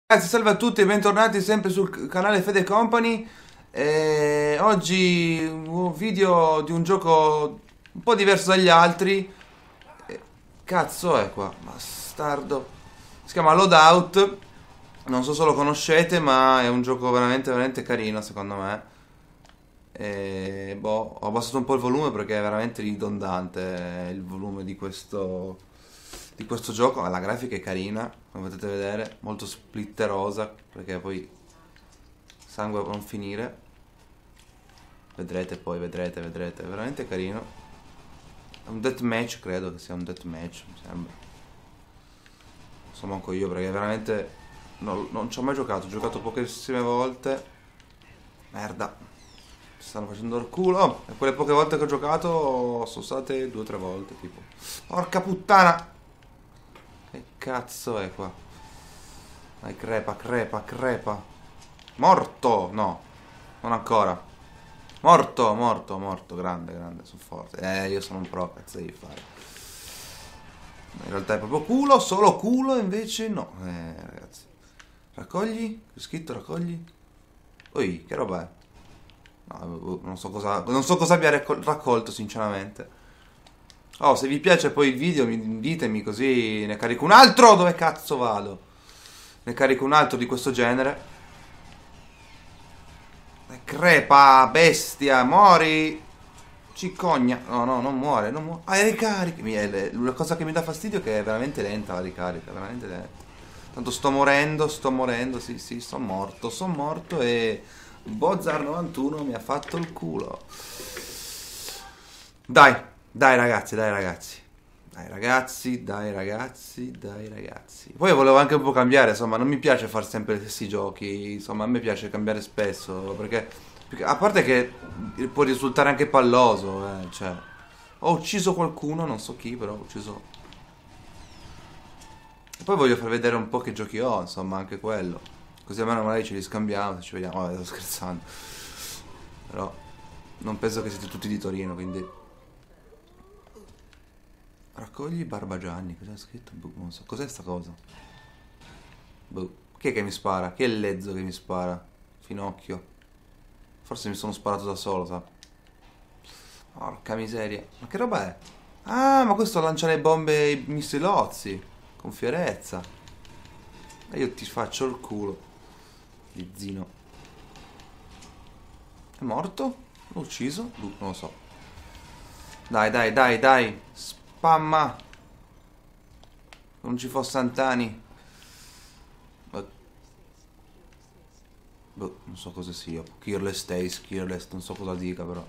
Ragazzi, salve a tutti e bentornati sempre sul canale Fede Company. Oggi un video di un gioco un po' diverso dagli altri. Cazzo è qua? Bastardo. Si chiama Loadout. Non so se lo conoscete, ma è un gioco veramente, veramente carino secondo me. Boh, ho abbassato un po' il volume perché è veramente ridondante il volume di questo gioco. La grafica è carina, come potete vedere, molto splitterosa, perché poi sangue a non finire. Vedrete poi, vedrete, è veramente carino. È un deathmatch, credo che sia un deathmatch, mi sembra. Non so manco io, perché veramente non ci ho mai giocato, ho giocato pochissime volte. Merda, mi stanno facendo il culo. E quelle poche volte che ho giocato sono state 2 o 3 volte, tipo. Porca puttana! Che cazzo è qua? Dai, crepa, crepa, crepa. Morto! No, non ancora. Morto, morto, morto. Grande, grande, sono forte. Io sono un pro, cazzo devi fare. In realtà è proprio culo, solo culo, invece no. Ragazzi. Raccogli? C'è scritto raccogli? Ui, che roba è? No, non so cosa abbia raccolto, sinceramente. Oh, se vi piace poi il video, ditemi così ne carico un altro. Dove cazzo vado? Ne carico un altro di questo genere. Crepa, bestia, mori. Cicogna. No, no, non muore, non muore. Ah, ricarica. La cosa che mi dà fastidio è che è veramente lenta la ricarica, veramente lenta. Tanto sto morendo, sì, sì, sono morto e Bozar91 mi ha fatto il culo. Dai, dai ragazzi, dai ragazzi. Dai ragazzi, dai ragazzi, dai ragazzi. Poi volevo anche un po' cambiare, insomma, non mi piace fare sempre gli stessi giochi, insomma, a me piace cambiare spesso, perché a parte che può risultare anche palloso, cioè, ho ucciso qualcuno, non so chi, però ho ucciso. E poi voglio far vedere un po' che giochi ho, insomma, anche quello. Così almeno magari ce li scambiamo, se ci vediamo, vabbè, sto scherzando. Però non penso che siete tutti di Torino, quindi. Raccogli Barbagianni, cos'è scritto? Boh, non so, cos'è sta cosa? Boh. Chi è che mi spara? Chi è il lezzo che mi spara? Finocchio. Forse mi sono sparato da solo, sa? Porca miseria. Ma che roba è? Ah, ma questo lancia le bombe ai missilozzi. Con fierezza. E io ti faccio il culo. Di zino. È morto? L'ho ucciso? Boh, non lo so. Dai, dai, dai, dai. Spamma. Non ci fosse Antani. Boh, non so cosa sia. Keerless Stays, Keerless, non so cosa dica però.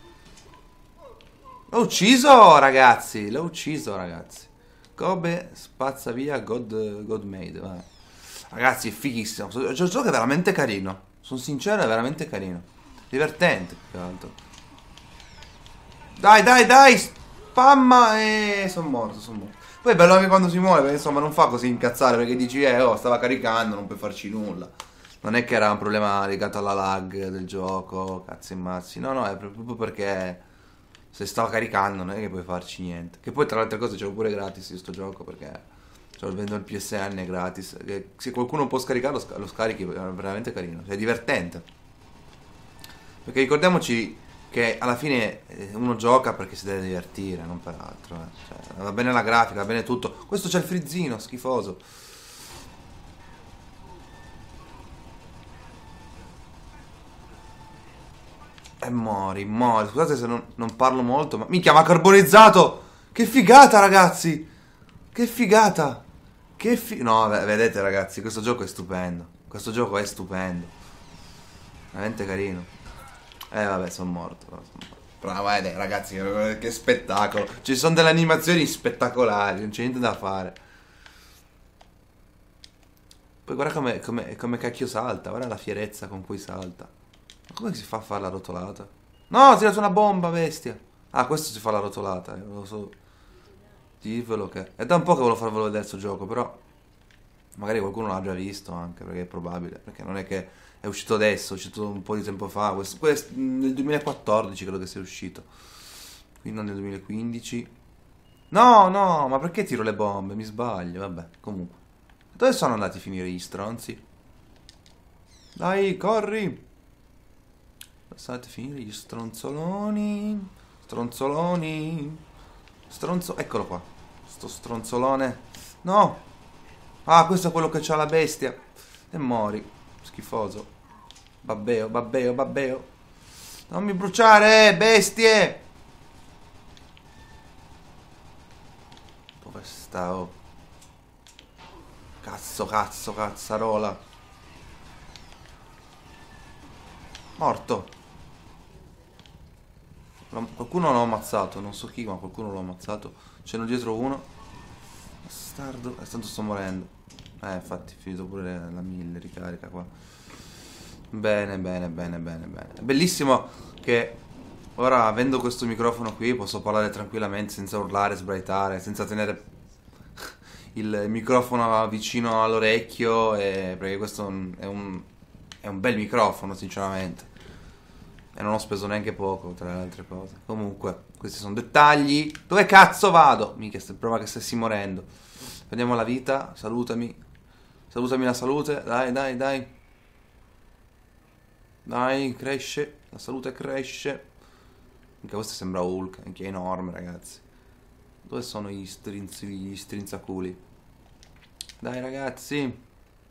L'ho ucciso, ragazzi! L'ho ucciso, ragazzi. Kobe spazza via God Made. Vabbè. Ragazzi, è fighissimo. Il gioco è veramente carino. Sono sincero, è veramente carino. Divertente, più che altro. Dai, dai, dai! Spamma e sono morto, sono morto. Poi è bello anche quando si muore, perché insomma non fa così incazzare, perché dici, oh, stava caricando, non puoi farci nulla. Non è che era un problema legato alla lag del gioco, cazzi e mazzi. No, no, è proprio perché se stava caricando non è che puoi farci niente. Che poi tra le altre cose c'è pure gratis io sto gioco, perché cioè, vendo il PSN è gratis. Che se qualcuno può scaricarlo, lo scarichi, è veramente carino. Cioè, è divertente. Perché ricordiamoci che alla fine uno gioca perché si deve divertire, non per altro. Cioè, va bene la grafica, va bene tutto. Questo c'è il frizzino, schifoso. E mori, mori. Scusate se non parlo molto, ma. Minchia, ma carbonizzato! Che figata, ragazzi! Che figata! No, vedete, ragazzi, questo gioco è stupendo. Questo gioco è stupendo. Veramente carino. Vabbè, sono morto. Però, guarda, ragazzi, che spettacolo. Ci sono delle animazioni spettacolari, non c'è niente da fare. Poi guarda come cacchio salta, guarda la fierezza con cui salta. Ma come si fa a fare la rotolata? No, ha tirato una bomba, bestia. Ah, questo si fa la rotolata, non lo so. Dirvelo che. È da un po' che volevo farvelo vedere questo gioco, però. Magari qualcuno l'ha già visto anche, perché è probabile. Perché non è che è uscito adesso, è uscito un po' di tempo fa. Questo nel 2014 credo che sia uscito. Quindi non nel 2015. No, no, ma perché tiro le bombe? Mi sbaglio, vabbè, comunque. Dove sono andati a finire gli stronzi? Dai, corri. Lasciate finire gli stronzoloni. Stronzoloni. Eccolo qua. Sto stronzolone. No. Ah, questo è quello che c'ha la bestia. E mori. Schifoso. Babbeo, babbeo, babbeo. Non mi bruciare, bestie. Dove sta? Oh. Cazzo, cazzo, cazzarola. Morto. Qualcuno l'ha ammazzato, non so chi, ma qualcuno l'ha ammazzato. Ce n'è dietro uno. Bastardo. Tanto sto morendo. Infatti, finito pure la 1000 ricarica qua. Bene, bene, bene, bene, bene. È bellissimo che ora, avendo questo microfono qui, posso parlare tranquillamente senza urlare, sbraitare, senza tenere il microfono vicino all'orecchio, perché questo è un bel microfono, sinceramente. E non ho speso neanche poco, tra le altre cose. Comunque, questi sono dettagli. Dove cazzo vado? Mica, prova che stessi morendo. Prendiamo la vita, salutami. Salutami la salute, dai, dai, dai. Dai, cresce. La salute cresce. Anche questo sembra Hulk, anche è enorme, ragazzi. Dove sono gli strinzaculi? Dai, ragazzi.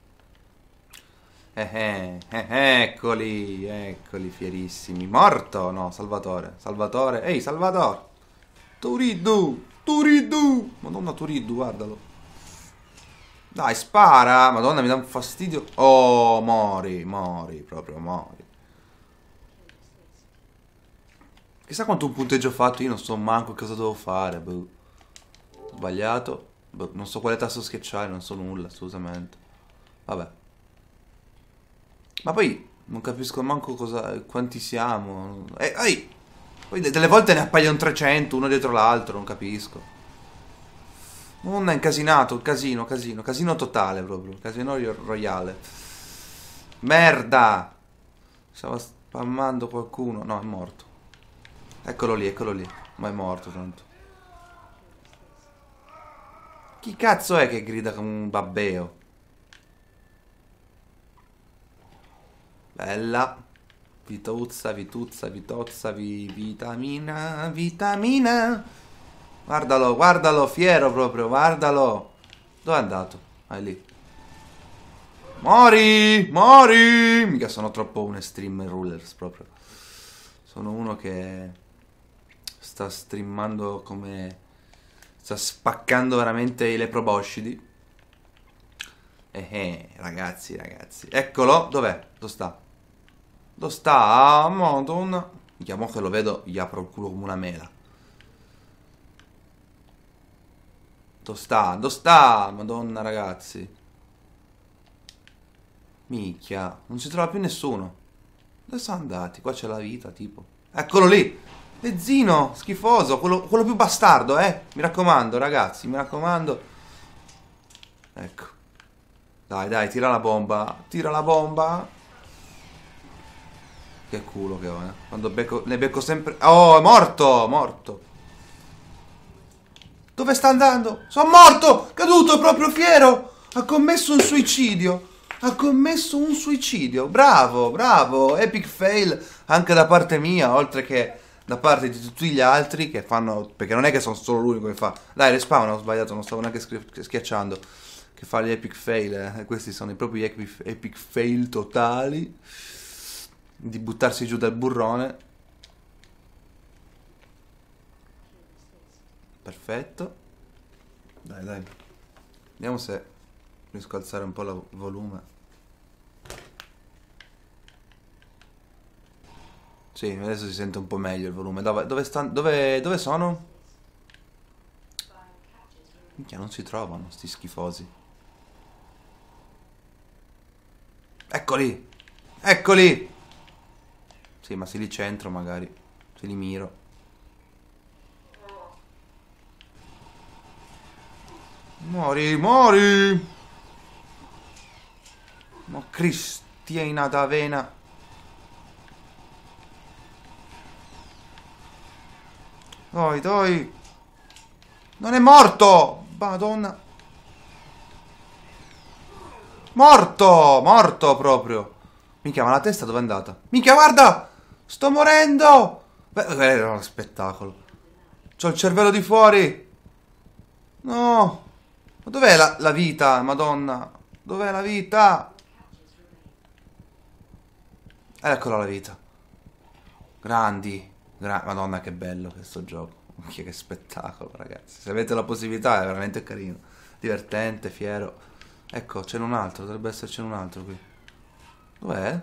Eccoli, eccoli, fierissimi. Morto? No, Salvatore. Salvatore. Ehi, Salvatore. Turiddu. Turiddu. Madonna, Turiddu, guardalo. Dai, spara. Madonna, mi dà un fastidio. Oh, mori, mori, proprio mori. Chissà quanto punteggio ho fatto, io non so manco cosa devo fare. Boh. Sbagliato. Boh, non so quale tasto schiacciare, non so nulla, assolutamente. Vabbè. Ma poi non capisco manco quanti siamo. Ehi! Poi delle volte ne appaiono 300, uno dietro l'altro, non capisco. Non è incasinato, casino, casino, casino totale proprio. Casino royale. Merda! Stava spammando qualcuno. No, è morto. Eccolo lì, ma è morto tanto. Chi cazzo è che grida come un babbeo? Bella. Vituzza, vituzza, vitozza, vitamina, vitamina. Guardalo, guardalo, fiero proprio, guardalo. Dove è andato? Ah, è lì. Mori, mori. Mica sono troppo un stream rulers proprio. Sono uno che sta streamando come... Sta spaccando veramente le proboscidi. Ragazzi, ragazzi. Eccolo, dov'è? Dove sta? Dove sta? Ah, madonna. Mi chiamo che lo vedo, gli apro il culo come una mela. Dove sta? Dove sta? Madonna, ragazzi. Minchia, non si trova più nessuno. Dove sono andati? Qua c'è la vita, tipo. Eccolo lì! Lezzino, schifoso, quello più bastardo, Mi raccomando, ragazzi, mi raccomando. Ecco. Dai, dai, tira la bomba. Tira la bomba. Che culo che ho, Quando ne becco sempre... Oh, è morto, morto. Dove sta andando? Sono morto! Caduto proprio fiero! Ha commesso un suicidio! Ha commesso un suicidio! Bravo, bravo! Epic fail anche da parte mia, oltre che da parte di tutti gli altri che fanno... Perché non è che sono solo l'unico che fa... Dai, respawn, ho sbagliato, non stavo neanche schiacciando. Che fa gli epic fail, Questi sono i propri epic fail totali. Di buttarsi giù dal burrone. Perfetto. Dai, dai. Vediamo se riesco a alzare un po' il volume. Sì, adesso si sente un po' meglio il volume. Dove sono? Minchia, non si trovano sti schifosi. Eccoli! Eccoli! Sì, ma se li centro magari. Se li miro. Mori, mori! Ma Cristina d'Avena. Dai, dai. Non è morto! Madonna. Morto! Morto proprio. Minchia, ma la testa dove è andata? Minchia, guarda! Sto morendo! Beh, era uno spettacolo. C'ho il cervello di fuori. No. Ma dov'è la vita, madonna? Dov'è la vita? Eccola la vita. Grandi. Madonna, che bello questo gioco. Minchia, che spettacolo, ragazzi. Se avete la possibilità è veramente carino. Divertente, fiero. Ecco, c'è un altro. Dovrebbe esserci un altro qui. Dov'è?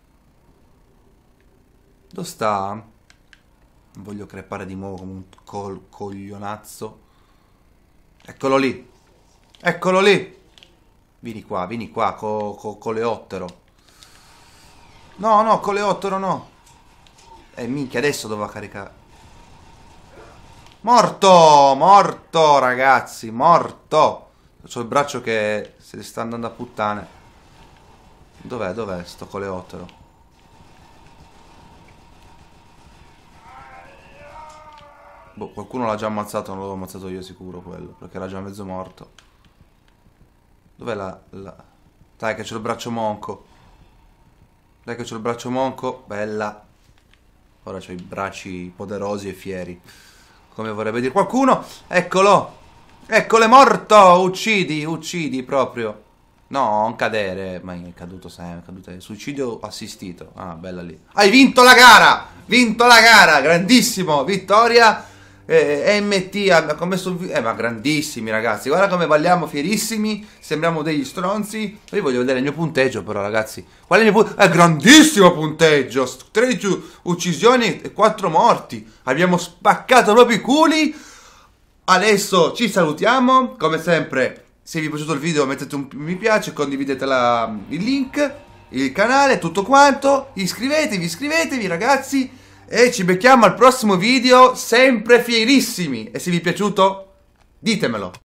Dove sta? Non voglio crepare di nuovo come un coglionazzo. Eccolo lì. Eccolo lì. Vieni qua, coleottero. No, no, coleottero no. Minchia, adesso doveva caricare. Morto! Morto, ragazzi, morto. C'ho il braccio che se ne sta andando a puttane. Dov'è sto coleottero? Boh, qualcuno l'ha già ammazzato, non l'avevo ammazzato io sicuro quello, perché era già mezzo morto. Dov'è Dai che c'ho il braccio monco. Dai che c'ho il braccio monco, bella. Ora c'ho i bracci poderosi e fieri. Come vorrebbe dire qualcuno. Eccolo. Eccolo, è morto. Uccidi, uccidi proprio. No, non cadere. Ma è caduto sempre. Suicidio assistito. Ah, bella lì. Hai vinto la gara. Vinto la gara. Grandissimo. Vittoria. MT ha commesso ma grandissimi ragazzi, guarda come balliamo fierissimi, sembriamo degli stronzi. Io voglio vedere il mio punteggio però ragazzi. Qual è il mio punteggio? Grandissimo punteggio, 13 uccisioni e 4 morti. Abbiamo spaccato proprio i culi. Adesso ci salutiamo, come sempre se vi è piaciuto il video mettete un mi piace, condividete il link, il canale, tutto quanto. Iscrivetevi ragazzi. E ci becchiamo al prossimo video, sempre fierissimi. E se vi è piaciuto, ditemelo.